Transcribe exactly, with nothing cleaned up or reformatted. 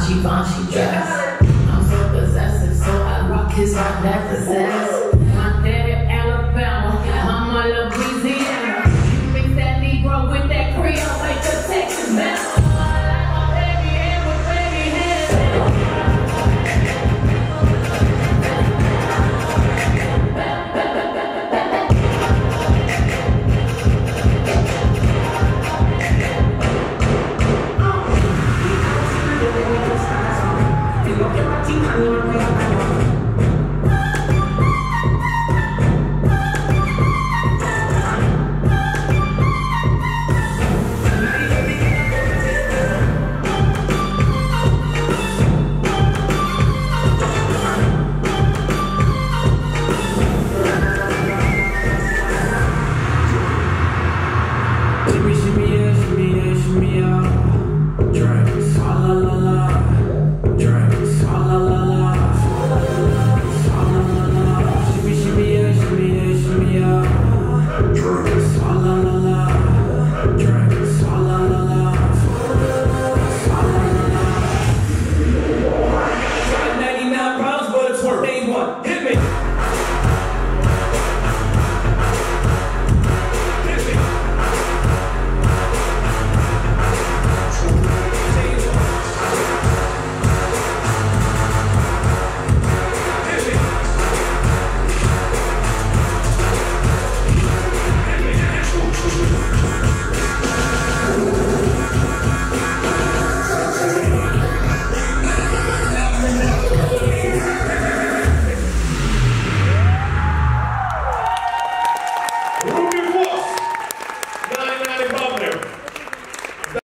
Givenchy dress. I'm so possessive, so I rock his rock that possess. My daddy Alabama, mama Louisiana. You mix that Negro with that Creole, make the Texas bell. nine ninety-five.